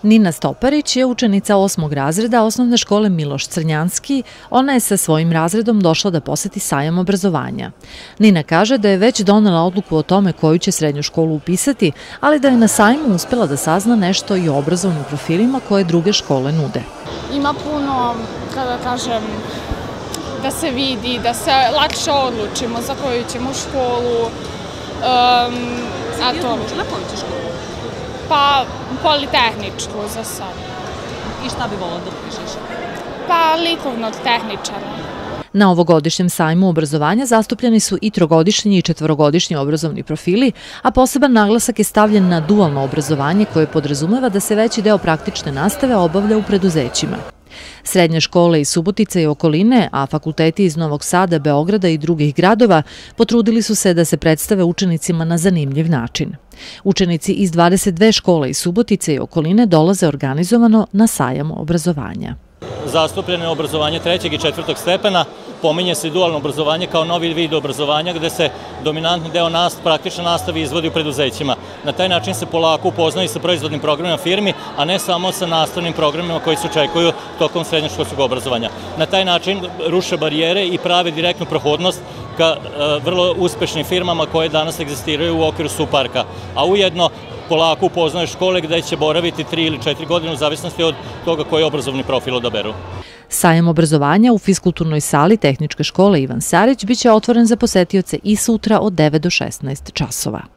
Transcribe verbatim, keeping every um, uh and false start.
Nina Stoparić je učenica osmog razreda osnovne škole Miloš Crnjanski. Ona je sa svojim razredom došla da poseti sajam obrazovanja. Nina kaže da je već donela odluku o tome koju će srednju školu upisati, ali da je na sajmu uspela da sazna nešto i o obrazovnim profilima koje druge škole nude. Ima puno, kada kažem, da se vidi, da se lakše odlučimo za koju ćemo školu. Um, a to odlučila koju ćeš školu? Pa, politehničku za sad. I šta bi volila da upišeš? Pa, likovnog tehničara. Na ovogodišnjem sajmu obrazovanja zastupljeni su i trogodišnji i četvorogodišnji obrazovni profili, a poseban naglasak je stavljen na dualno obrazovanje koje podrazumeva da se veći deo praktične nastave obavlja u preduzećima. Srednje škole iz Subotice i okoline, a fakulteti iz Novog Sada, Beograda i drugih gradova potrudili su se da se predstave učenicima na zanimljiv način. Učenici iz dvadeset dve škole iz Subotice i okoline dolaze organizovano na sajam obrazovanja. Zastupljeno je obrazovanje trećeg i četvrtog stepena, pominje se dualno obrazovanje kao novi vid obrazovanja gde se dominantni deo praktične nastave izvodi u preduzećima. Na taj način se polako upoznaju sa proizvodnim programima firmi, a ne samo sa nastavnim programima koji se očekuju tokom srednjoškolskog obrazovanja. Na taj način ruše barijere i prave direktnu prohodnost ka vrlo uspešnim firmama koje danas egzistiraju u okviru Suparka, a ujedno polako upoznaju škole gde će boraviti tri ili četiri godine u zavisnosti od toga koji obrazovni profil odaberu. Sajam obrazovanja u fiskulturnoj sali Tehničke škole Ivan Sarić biće otvoren za posetioce i sutra od devet do šesnaest časova.